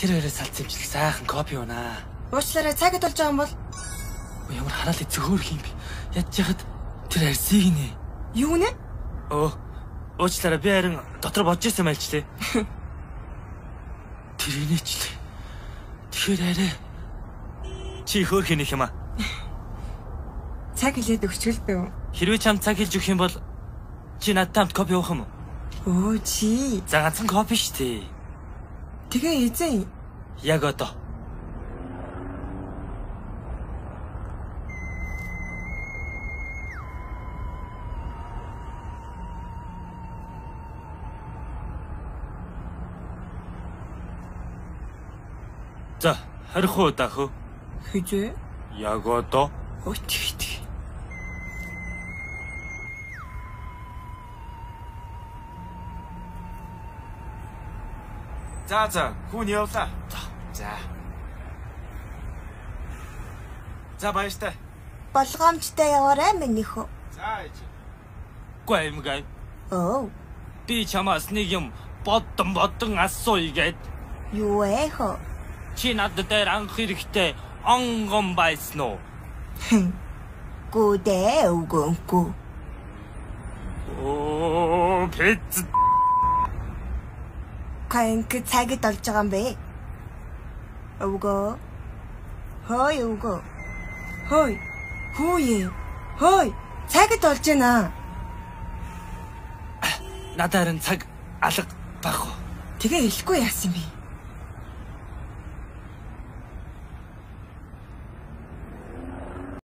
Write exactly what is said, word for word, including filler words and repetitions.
Тэр хоёроос салц имжлэг сайхан копи унаа. Уучлаарай цагт болж байгаа юм бол ямар хараал эцгөөр юм бэ? Ядж яхад тэр арсыг нэ. Юу нэ? Оо. Уучлаарай би харин дотор бодож ирсэн мэлч тээ. Тэр инээчлээ. Тэгэхээр арай чи хөөх хийнэх юм аа. Цаг хэлээд өгчөлдөө. Хэрвээ чам цаг хэлж өгөх юм бол чи надтай хамт копи уух юм уу? Оо чи. За ганцхан копи шүү дээ. Тэгээ эзэн. Яг одоо. За, харих уу даа хөө? Хэзээ? Яг одоо. Өтгийт. За за, хүн явлаа. За. За баяртай. Болгоомжтой яваарай миний хөө. За ээж. Гоймгай. Оо. Би чамаас нэг юм боддон боддон асууя гээд. Юу ээ хөө? Чи надад дээр анх хэрэгтэй онгон байсан уу? Гүдээ үгэнгүй. Оо, пиц. Кэнк цагт болж байгаа юм бэ? Өвгөө. Хой өвгөө. Хой. Хөөе. Хой. Цагт болж байна. Надад харин цаг алга баг. Тэгээ хэлэхгүй яасан юм бэ?